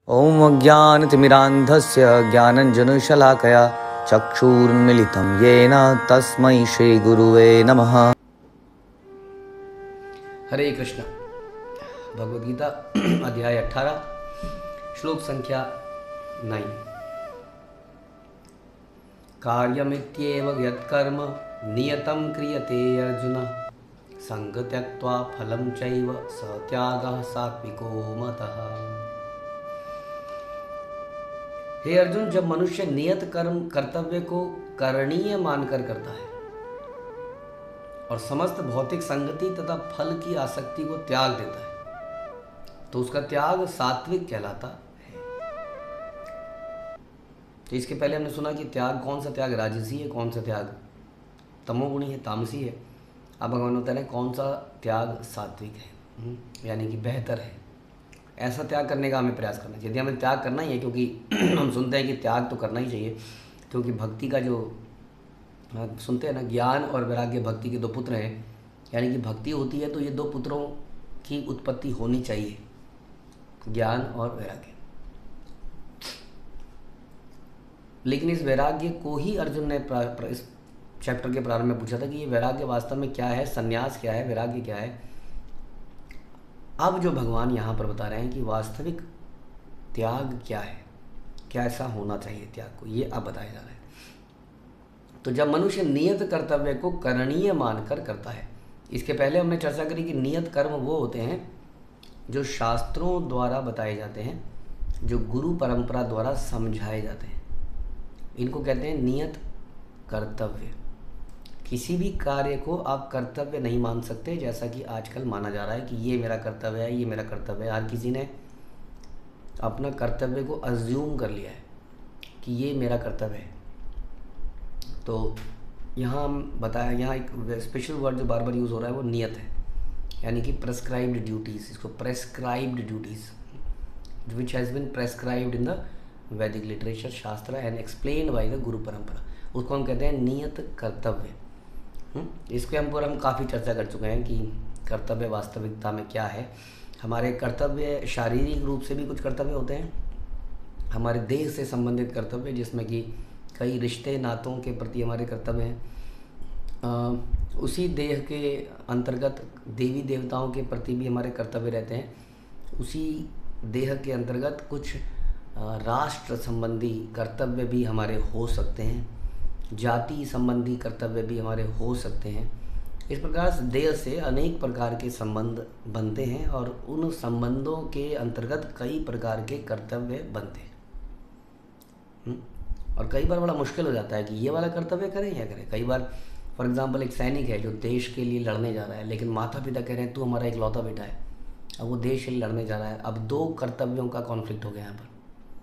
ॐ अज्ञानतिमिरान्धस्य ज्ञानञ्जनशलाकया चक्षुरुन्मीलितं येन तस्मै श्रीगुरुवे नमः। हरे कृष्ण। भगवद गीता अध्याय 18 श्लोक संख्या 9। कार्यमित्येव यत्कर्म नियतं क्रियते अर्जुन संग त्यक्त्वा फलं चैव स त्यागः सात्विको मतः। हे अर्जुन, जब मनुष्य नियत कर्म कर्तव्य को करणीय मानकर करता है और समस्त भौतिक संगति तथा फल की आसक्ति को त्याग देता है तो उसका त्याग सात्विक कहलाता है। तो इसके पहले हमने सुना कि त्याग, कौन सा त्याग राजसी है, कौन सा त्याग तमोगुणी है, तामसी है। अब भगवान बता रहे हैं कौन सा त्याग सात्विक है, यानी कि बेहतर है। ऐसा त्याग करने का हमें प्रयास करना चाहिए। यदि हमें त्याग करना ही है, क्योंकि हम सुनते हैं कि त्याग तो करना ही चाहिए, क्योंकि भक्ति का जो सुनते हैं ना, ज्ञान और वैराग्य भक्ति के दो पुत्र हैं। यानी कि भक्ति होती है तो ये दो पुत्रों की उत्पत्ति होनी चाहिए, ज्ञान और वैराग्य। लेकिन इस वैराग्य को ही अर्जुन ने इस चैप्टर के प्रारंभ में पूछा था कि ये वैराग्य वास्तव में क्या है, संन्यास क्या है, वैराग्य क्या है। अब जो भगवान यहाँ पर बता रहे हैं कि वास्तविक त्याग क्या है, कैसा होना चाहिए त्याग को, ये अब बताया जा रहा है। तो जब मनुष्य नियत कर्तव्य को करणीय मानकर करता है, इसके पहले हमने चर्चा करी कि नियत कर्म वो होते हैं जो शास्त्रों द्वारा बताए जाते हैं, जो गुरु परंपरा द्वारा समझाए जाते हैं, इनको कहते हैं नियत कर्तव्य। किसी भी कार्य को आप कर्तव्य नहीं मान सकते, जैसा कि आजकल माना जा रहा है कि ये मेरा कर्तव्य है, ये मेरा कर्तव्य है। हर किसी ने अपना कर्तव्य को अज्यूम कर लिया है कि ये मेरा कर्तव्य है। तो यहाँ हम बताया, यहाँ एक स्पेशल वर्ड जो बार बार यूज़ हो रहा है वो नियत है, यानी कि प्रेस्क्राइब्ड ड्यूटीज़। इसको prescribed duties which has been prescribed in the Vedic literature, shastra and explained by the guru parampara, उसको हम कहते हैं नियत कर्तव्य। इसके हम काफ़ी चर्चा कर चुके हैं कि कर्तव्य वास्तविकता में क्या है। हमारे कर्तव्य शारीरिक रूप से भी कुछ कर्तव्य होते हैं, हमारे देह से संबंधित कर्तव्य, जिसमें कि कई रिश्ते नातों के प्रति हमारे कर्तव्य हैं। उसी देह के अंतर्गत देवी देवताओं के प्रति भी हमारे कर्तव्य रहते हैं। उसी देह के अंतर्गत कुछ राष्ट्र संबंधी कर्तव्य भी हमारे हो सकते हैं, जाति संबंधी कर्तव्य भी हमारे हो सकते हैं। इस प्रकार से देह से अनेक प्रकार के संबंध बनते हैं और उन संबंधों के अंतर्गत कई प्रकार के कर्तव्य बनते हैं। और कई बार बड़ा मुश्किल हो जाता है कि ये वाला कर्तव्य करें या करें। कई बार फॉर एग्जांपल एक सैनिक है जो देश के लिए लड़ने जा रहा है, लेकिन माता पिता कह रहे हैं तू हमारा इकलौता बेटा है, अब वो देश के लिए लड़ने जा रहा है। अब दो कर्तव्यों का कॉन्फ्लिक्ट हो गया यहाँ पर,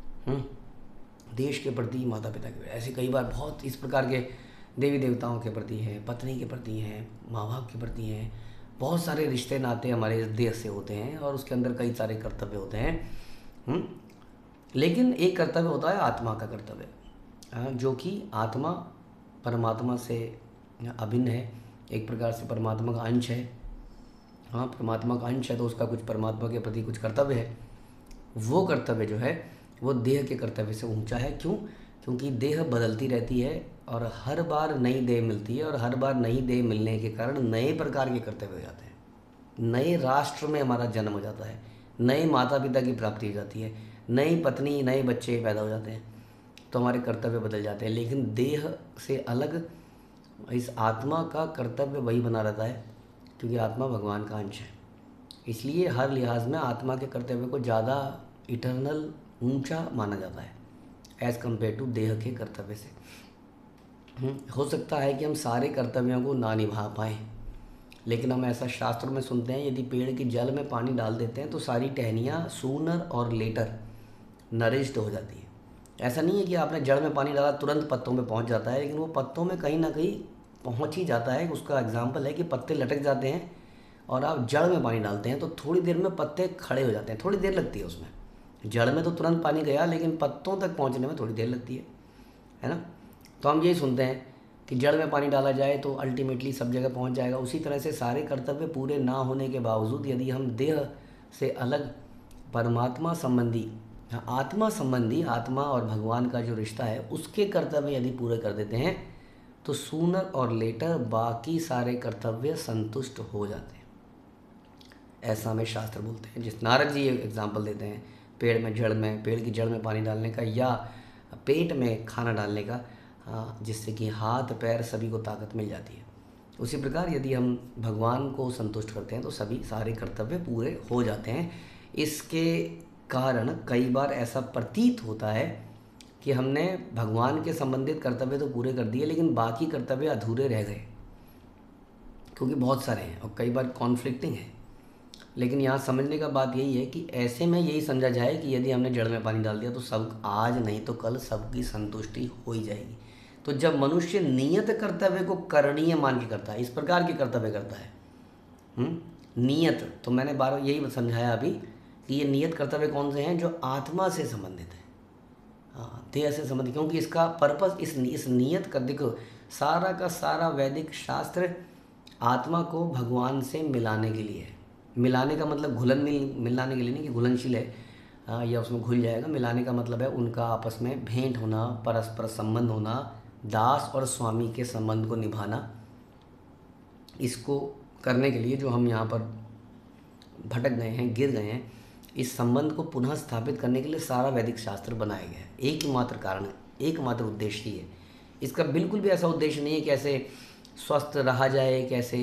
देश के प्रति, माता पिता के प्रति। ऐसे कई बार बहुत इस प्रकार के देवी देवताओं के प्रति हैं, पत्नी के प्रति हैं, माँ बाप के प्रति हैं, बहुत सारे रिश्ते नाते हमारे देश से होते हैं और उसके अंदर कई सारे कर्तव्य होते हैं। लेकिन एक कर्तव्य होता है आत्मा का कर्तव्य, जो कि आत्मा परमात्मा से अभिन्न है, एक प्रकार से परमात्मा का अंश है। हाँ, परमात्मा का अंश है तो उसका कुछ परमात्मा के प्रति कुछ कर्तव्य है। वो कर्तव्य जो है वो देह के कर्तव्य से ऊंचा है। क्यों? क्योंकि देह बदलती रहती है और हर बार नई देह मिलती है, और हर बार नई देह मिलने के कारण नए प्रकार के कर्तव्य हो जाते हैं। नए राष्ट्र में हमारा जन्म हो जाता है, नए माता पिता की प्राप्ति हो जाती है, नई पत्नी, नए बच्चे पैदा हो जाते हैं, तो हमारे कर्तव्य बदल जाते हैं। लेकिन देह से अलग इस आत्मा का कर्तव्य वही बना रहता है, क्योंकि आत्मा भगवान का अंश है। इसलिए हर लिहाज में आत्मा के कर्तव्य को ज़्यादा इटर्नल, ऊंचा माना जाता है एज़ कम्पेयर टू देह के कर्तव्य से। हो सकता है कि हम सारे कर्तव्यों को ना निभा पाएँ, लेकिन हम ऐसा शास्त्र में सुनते हैं, यदि पेड़ की जल में पानी डाल देते हैं तो सारी टहनियाँ सूनर और लेटर नरिश्ड हो जाती है। ऐसा नहीं है कि आपने जड़ में पानी डाला तुरंत पत्तों में पहुंच जाता है, लेकिन वो पत्तों में कहीं ना कहीं पहुंच ही जाता है। उसका एग्जाम्पल है कि पत्ते लटक जाते हैं और आप जड़ में पानी डालते हैं तो थोड़ी देर में पत्ते खड़े हो जाते हैं, थोड़ी देर लगती है उसमें। जड़ में तो तुरंत पानी गया, लेकिन पत्तों तक पहुंचने में थोड़ी देर लगती है ना। तो हम यही सुनते हैं कि जड़ में पानी डाला जाए तो अल्टीमेटली सब जगह पहुंच जाएगा। उसी तरह से सारे कर्तव्य पूरे ना होने के बावजूद यदि हम देह से अलग परमात्मा संबंधी हाँ, आत्मा संबंधी, आत्मा और भगवान का जो रिश्ता है उसके कर्तव्य यदि पूरे कर देते हैं तो सूनर और लेटर बाकी सारे कर्तव्य संतुष्ट हो जाते हैं, ऐसा हमें शास्त्र बोलते हैं। जिस नारद जी एग्जाम्पल देते हैं पेड़ की जड़ में पानी डालने का या पेट में खाना डालने का, जिससे कि हाथ पैर सभी को ताकत मिल जाती है। उसी प्रकार यदि हम भगवान को संतुष्ट करते हैं तो सभी सारे कर्तव्य पूरे हो जाते हैं। इसके कारण कई बार ऐसा प्रतीत होता है कि हमने भगवान के संबंधित कर्तव्य तो पूरे कर दिए लेकिन बाकी कर्तव्य अधूरे रह गए, क्योंकि बहुत सारे हैं और कई बार कॉन्फ्लिक्टिंग है। लेकिन यहाँ समझने का बात यही है कि ऐसे में यही समझा जाए कि यदि हमने जड़ में पानी डाल दिया तो सब आज नहीं तो कल सबकी संतुष्टि हो ही जाएगी। तो जब मनुष्य नियत कर्तव्य को करणीय मान के करता है, इस प्रकार के कर्तव्य करता है, नियत, तो मैंने बार यही समझाया अभी कि ये नियत कर्तव्य कौन से हैं, जो आत्मा से संबंधित है, देह से संबंधित, क्योंकि इसका पर्पस इस नियत का, देखो सारा का सारा वैदिक शास्त्र आत्मा को भगवान से मिलाने के लिए है। मिलाने का मतलब मिलाने के लिए नहीं कि घुलनशील है या उसमें घुल जाएगा। मिलाने का मतलब है उनका आपस में भेंट होना, परस्पर संबंध होना, दास और स्वामी के संबंध को निभाना। इसको करने के लिए जो हम यहाँ पर भटक गए हैं, गिर गए हैं, इस संबंध को पुनः स्थापित करने के लिए सारा वैदिक शास्त्र बनाया गया है। एक ही मात्र कारण है, एकमात्र उद्देश्य ही है। इसका बिल्कुल भी ऐसा उद्देश्य नहीं है कैसे स्वस्थ रहा जाए, कैसे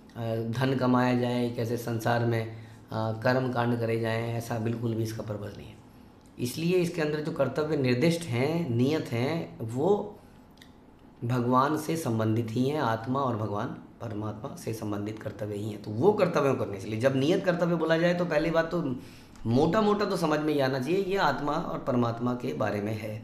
धन कमाया जाए, कैसे संसार में कर्म कांड करे जाएं, ऐसा बिल्कुल भी इसका पर्पस नहीं है। इसलिए इसके अंदर जो कर्तव्य निर्दिष्ट हैं, नियत हैं, वो भगवान से संबंधित ही हैं। आत्मा और भगवान परमात्मा से संबंधित कर्तव्य ही हैं, तो वो कर्तव्यों करने के लिए जब नियत कर्तव्य बोला जाए तो पहली बात तो मोटा मोटा तो समझ में ही आना चाहिए ये आत्मा और परमात्मा के बारे में है।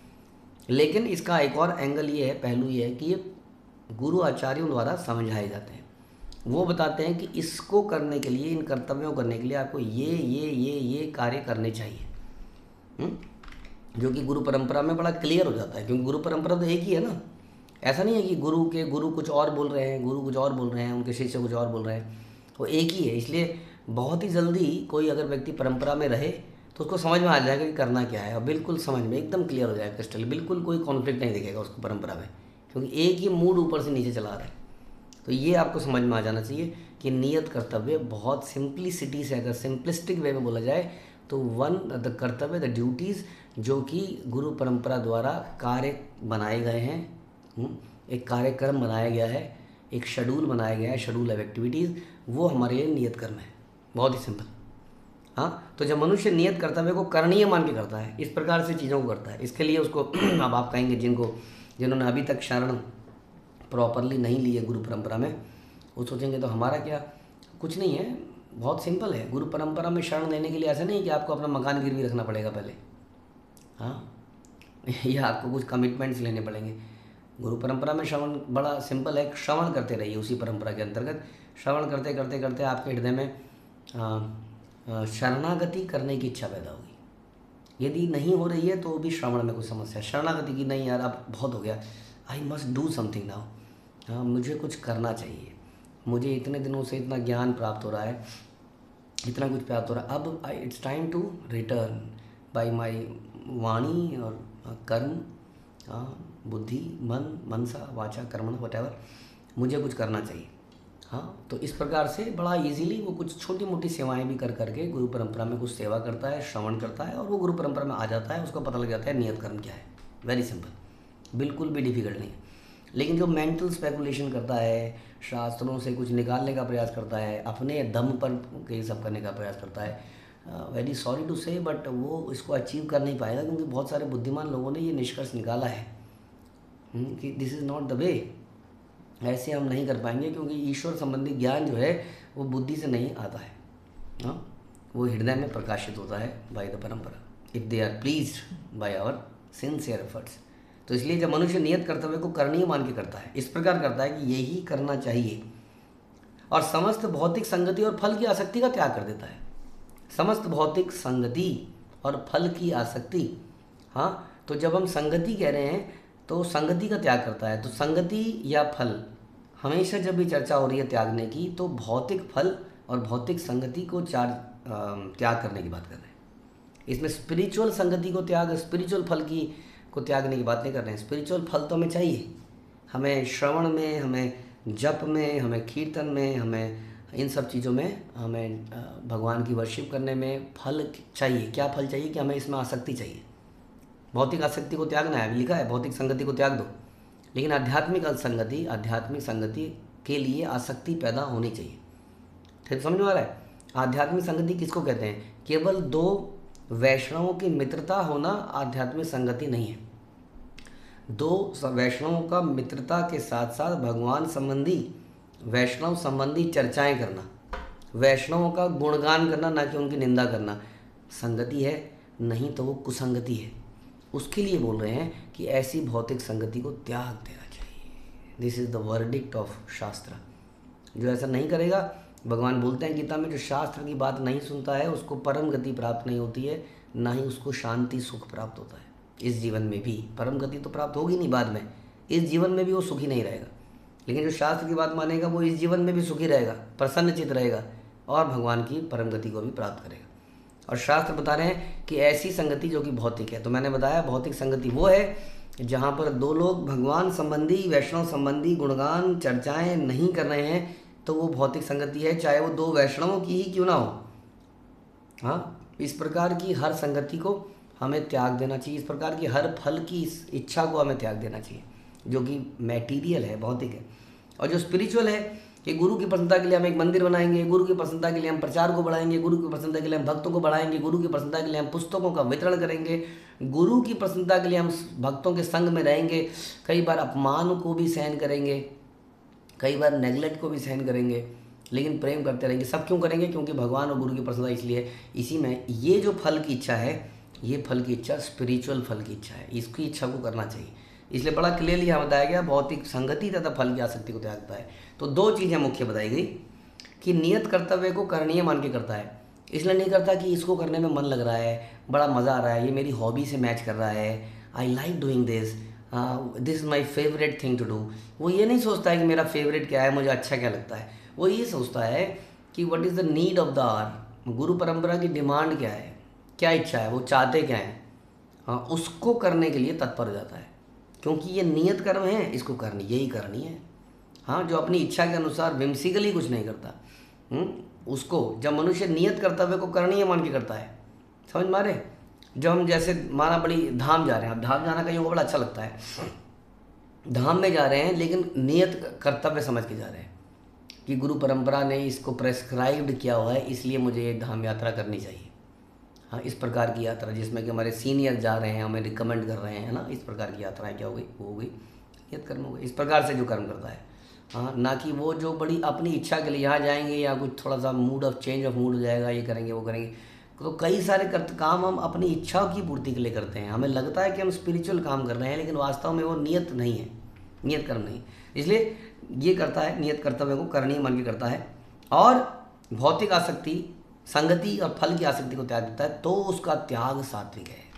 लेकिन इसका एक और एंगल ये है, पहलू ये है कि ये गुरु आचार्यों द्वारा समझाए जाते हैं। वो बताते हैं कि इसको करने के लिए, इन कर्तव्यों को करने के लिए आपको ये कार्य करने चाहिए, जो कि गुरु परंपरा में बड़ा क्लियर हो जाता है, क्योंकि गुरु परंपरा तो एक ही है ना। ऐसा नहीं है कि गुरु कुछ और बोल रहे हैं, गुरु कुछ और बोल रहे हैं, उनके शिष्य कुछ और बोल रहे हैं, वो एक ही है। इसलिए बहुत ही जल्दी कोई अगर व्यक्ति परंपरा में रहे तो उसको समझ में आ जाएगा कि करना क्या है, और बिल्कुल समझ में एकदम क्लियर हो जाएगा क्रिस्टल, बिल्कुल कोई कॉन्फ्लिक्ट नहीं दिखेगा उसको परंपरा में, क्योंकि एक ही मूड ऊपर से नीचे चला रहा है। तो ये आपको समझ में आ जाना चाहिए कि नियत कर्तव्य बहुत सिंप्लिसिटी से, अगर सिंपलिस्टिक वे में बोला जाए तो द कर्तव्य, द ड्यूटीज़ जो कि गुरु परंपरा द्वारा कार्य बनाए गए हैं, एक कार्यक्रम बनाया गया है, एक शेड्यूल बनाया गया है, शेड्यूल ऑफ एक्टिविटीज़, वो हमारे लिए नियत कर्म है। बहुत ही सिंपल। हाँ, तो जब मनुष्य नियत कर्तव्य को करणीय मान के करता है, इस प्रकार से चीज़ों को करता है, इसके लिए उसको अब आप कहेंगे जिन्होंने अभी तक शरण प्रॉपरली नहीं ली है गुरु परंपरा में, वो सोचेंगे तो हमारा क्या, कुछ नहीं है, बहुत सिंपल है। गुरु परंपरा में शरण लेने के लिए ऐसा नहीं कि आपको अपना मकान गिरवी रखना पड़ेगा पहले, हाँ, या आपको कुछ कमिटमेंट्स लेने पड़ेंगे। गुरु परंपरा में श्रवण बड़ा सिंपल है, श्रवण करते रहिए। उसी परंपरा के अंतर्गत श्रवण करते करते करते आपके हृदय में शरणागति करने की इच्छा पैदा होगी। यदि नहीं हो रही है तो भी श्रवण में कुछ समस्या है। शरणागति की नहीं यार, अब बहुत हो गया, I must do something now, हाँ मुझे कुछ करना चाहिए, मुझे इतने दिनों से इतना ज्ञान प्राप्त हो रहा है, इतना कुछ प्राप्त हो रहा है, अब it's time to return by my वाणी और कर्म, बुद्धि, मन, मनसा, वाचा, कर्मण, वटेवर, मुझे कुछ करना चाहिए। हाँ, तो इस प्रकार से बड़ा इजीली वो कुछ छोटी मोटी सेवाएं भी कर करके गुरु परंपरा में कुछ सेवा करता है, श्रवण करता है, और वो गुरु परंपरा में आ जाता है, उसको पता लग जाता है नियत कर्म क्या है। वेरी सिंपल, बिल्कुल भी डिफिकल्ट नहीं है। लेकिन जो मेंटल स्पेकुलेशन करता है, शास्त्रों से कुछ निकालने का प्रयास करता है, अपने दम पर ये सब करने का प्रयास करता है, very sorry to say, but वो इसको अचीव कर नहीं पाएगा, क्योंकि बहुत सारे बुद्धिमान लोगों ने ये निष्कर्ष निकाला है कि this is not the way. ऐसे हम नहीं कर पाएंगे, क्योंकि ईश्वर संबंधी ज्ञान जो है वो बुद्धि से नहीं आता है, हाँ, वो हृदय में प्रकाशित होता है by the parampara, if they are pleased by our sincere efforts. तो इसलिए जब मनुष्य नियत कर्तव्य को करणीय मान के करता है, इस प्रकार करता है कि यही करना चाहिए, और समस्त भौतिक संगति और फल की आसक्ति का त्याग कर देता है। समस्त भौतिक संगति और फल की आसक्ति, हाँ, तो जब हम संगति कह रहे हैं तो संगति का त्याग करता है। तो संगति या फल, हमेशा जब भी चर्चा हो रही है त्यागने की, तो भौतिक फल और भौतिक संगति को त्याग करने की बात कर रहे हैं। इसमें स्पिरिचुअल संगति को त्याग, स्पिरिचुअल फल को त्यागने की बात नहीं कर रहे हैं। स्पिरिचुअल फल तो हमें चाहिए, हमें श्रवण में, हमें जप में, हमें कीर्तन में, हमें इन सब चीज़ों में, हमें भगवान की वर्शिप करने में फल चाहिए। क्या फल चाहिए? कि हमें इसमें आसक्ति चाहिए। भौतिक आसक्ति को त्यागना है, अभी लिखा है भौतिक संगति को त्याग दो, लेकिन आध्यात्मिक संगति के लिए आसक्ति पैदा होनी चाहिए। ठीक समझ में आ रहा है? आध्यात्मिक संगति किसको कहते हैं? केवल दो वैष्णवों की मित्रता होना आध्यात्मिक संगति नहीं है। दो वैष्णवों का मित्रता के साथ साथ भगवान संबंधी, वैष्णव संबंधी चर्चाएं करना, वैष्णवों का गुणगान करना, ना कि उनकी निंदा करना, संगति है, नहीं तो वो कुसंगति है। उसके लिए बोल रहे हैं कि ऐसी भौतिक संगति को त्याग देना चाहिए। This is the verdict of shastra. जो ऐसा नहीं करेगा, भगवान बोलते हैं गीता में, जो शास्त्र की बात नहीं सुनता है उसको परम गति प्राप्त नहीं होती है, ना ही उसको शांति सुख प्राप्त होता है। इस जीवन में भी परम गति तो प्राप्त होगी नहीं, बाद में, इस जीवन में भी वो सुखी नहीं रहेगा। लेकिन जो शास्त्र की बात मानेगा वो इस जीवन में भी सुखी रहेगा, प्रसन्नचित रहेगा और भगवान की परम गति को भी प्राप्त करेगा। और शास्त्र बता रहे हैं कि ऐसी संगति जो कि भौतिक है। तो मैंने बताया भौतिक संगति वो है जहाँ पर दो लोग भगवान संबंधी, वैष्णव संबंधी गुणगान चर्चाएं नहीं कर रहे हैं, तो वो भौतिक संगति है, चाहे वो दो वैष्णवों की ही क्यों ना हो। हाँ, इस प्रकार की हर संगति को हमें त्याग देना चाहिए। इस प्रकार की हर फल की इच्छा को हमें त्याग देना चाहिए, जो कि मैटीरियल है, भौतिक है। और जो स्पिरिचुअल है कि गुरु की प्रसन्नता के लिए हम एक मंदिर बनाएंगे, गुरु की प्रसन्नता के लिए हम प्रचार को बढ़ाएंगे, गुरु की प्रसन्नता के लिए हम भक्तों को बढ़ाएंगे, गुरु की प्रसन्नता के लिए हम पुस्तकों का वितरण करेंगे, गुरु की प्रसन्नता के लिए हम भक्तों के संग में रहेंगे, कई बार अपमान को भी सहन करेंगे, कई बार नेगलेक्ट को भी सहन करेंगे, लेकिन प्रेम करते रहेंगे। सब क्यों करेंगे? क्योंकि भगवान और गुरु की प्रसन्नता इसलिए। इसी में ये जो फल की इच्छा है, ये फल की इच्छा स्पिरिचुअल फल की इच्छा है, इसकी इच्छा को करना चाहिए। इसलिए बड़ा क्लियरली यहाँ बताया गया भौतिक संगति तथा फल की आसक्ति को त्यागता है। तो दो चीज़ें मुख्य बताई गई कि नियत कर्तव्य को करणीय मान के करता है, इसलिए नहीं करता कि इसको करने में मन लग रहा है, बड़ा मज़ा आ रहा है, ये मेरी हॉबी से मैच कर रहा है, I like doing this, this is my favourite thing to do. वो ये नहीं सोचता है कि मेरा फेवरेट क्या है, मुझे अच्छा क्या लगता है। वो ये सोचता है कि what is the need of the hour, गुरु परंपरा की डिमांड क्या है, क्या इच्छा है, वो चाहते क्या हैं, हाँ, उसको करने के लिए तत्पर हो जाता है। क्योंकि ये नियत कर्म है, इसको करनी, यही करनी है। हाँ, जो अपनी इच्छा के अनुसार विम्सिकली कुछ नहीं करता, उसको जब मनुष्य नियत कर्तव्य को करनी है मान के करता है, समझ मारे। जब हम जैसे माना बड़ी धाम जा रहे हैं, अब धाम जाना कहीं को बड़ा अच्छा लगता है, धाम में जा रहे हैं लेकिन नियत कर्तव्य समझ के जा रहे हैं कि गुरु परंपरा ने इसको प्रेस्क्राइब्ड किया हुआ है, इसलिए मुझे ये धाम यात्रा करनी चाहिए। हाँ, इस प्रकार की यात्रा जिसमें कि हमारे सीनियर जा रहे हैं, हमें रिकमेंड कर रहे हैं ना, इस प्रकार की यात्राएं क्या हो गई, वो हो गई नियत कर्म हो गई। इस प्रकार से जो कर्म करता है, हाँ, ना कि वो जो बड़ी अपनी इच्छा के लिए यहाँ जाएंगे या कुछ थोड़ा सा चेंज ऑफ मूड हो जाएगा, ये करेंगे वो करेंगे। तो कई सारे काम हम अपनी इच्छा की पूर्ति के लिए करते हैं, हमें लगता है कि हम स्पिरिचुअल काम कर रहे हैं, लेकिन वास्तव में वो नियत नहीं है, नियत कर्म नहीं। इसलिए ये करता है, नियत कर्तव्य को करणीय मान के करता है और भौतिक आसक्ति, संगति और फल की आसक्ति को त्याग देता है, तो उसका त्याग सात्विक है।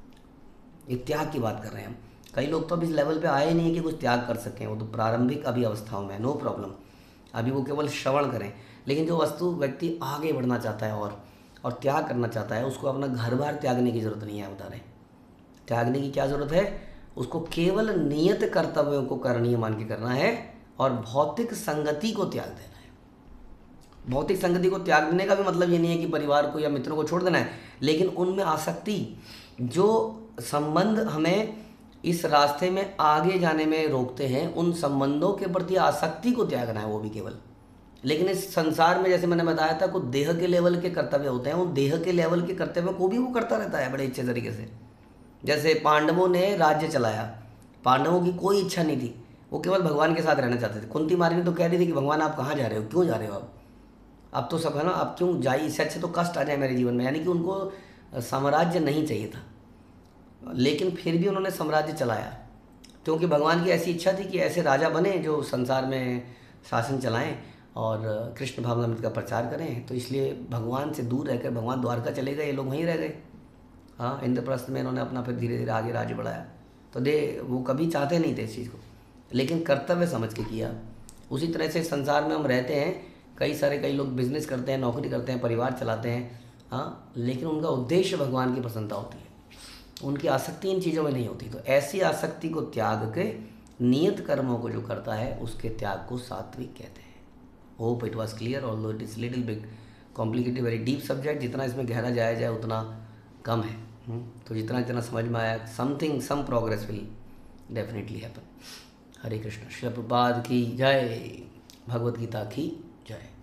एक त्याग की बात कर रहे हैं हम। कई लोग तो अभी इस लेवल पे आए नहीं कि कुछ त्याग कर सकें, वो तो प्रारंभिक अभी अवस्थाओं में, नो प्रॉब्लम, अभी वो केवल श्रवण करें। लेकिन जो व्यक्ति आगे बढ़ना चाहता है और त्याग करना चाहता है, उसको अपना घर बार त्यागने की ज़रूरत नहीं है। बता रहे त्यागने की क्या ज़रूरत है? उसको केवल नियत कर्तव्यों को करणीय मान के करना है और भौतिक संगति को त्याग देना है। भौतिक संगति को त्याग देने का भी मतलब ये नहीं है कि परिवार को या मित्रों को छोड़ देना है, लेकिन उनमें आसक्ति, जो संबंध हमें इस रास्ते में आगे जाने में रोकते हैं, उन संबंधों के प्रति आसक्ति को त्यागना है, वो भी केवल। लेकिन इस संसार में जैसे मैंने बताया था, कुछ देह के लेवल के कर्तव्य होते हैं, उन देह के लेवल के कर्तव्यों को भी वो करता रहता है बड़े अच्छे तरीके से। जैसे पांडवों ने राज्य चलाया, पांडवों की कोई इच्छा नहीं थी, वो केवल भगवान के साथ रहना चाहते थे। कुंती मारनी तो कह रही थी कि भगवान आप कहाँ जा रहे हो, क्यों जा रहे हो, अब तो सब है ना, आप क्यों जाइए, इससे अच्छे तो कष्ट आ जाए मेरे जीवन में। यानी कि उनको साम्राज्य नहीं चाहिए था, लेकिन फिर भी उन्होंने साम्राज्य चलाया, क्योंकि भगवान की ऐसी इच्छा थी कि ऐसे राजा बने जो संसार में शासन चलाएं और कृष्ण भावनामृत का प्रचार करें। तो इसलिए भगवान से दूर रहकर भगवान द्वारका चले गए, ये लोग वहीं रह गए। हाँ, इंद्रप्रस्थ में इन्होंने अपना फिर धीरे धीरे आगे राज्य बढ़ाया। तो वो कभी चाहते नहीं थे इस चीज़ को, लेकिन कर्तव्य समझ के किया। उसी तरह से संसार में हम रहते हैं, कई लोग बिजनेस करते हैं, नौकरी करते हैं, परिवार चलाते हैं, हाँ, लेकिन उनका उद्देश्य भगवान की प्रसन्नता होती है, उनकी आसक्ति इन चीज़ों में नहीं होती। तो ऐसी आसक्ति को त्याग के नियत कर्मों को जो करता है उसके त्याग को सात्विक कहते हैं। Hope it was clear, although it is little big complicated, very deep subject. जितना इसमें गहरा जाया जाए उतना कम है। तो जितना जितना समझ में आया, some progress will definitely happen. Hare Krishna. Shri Prabhupada की जय, भगवद गीता की जय।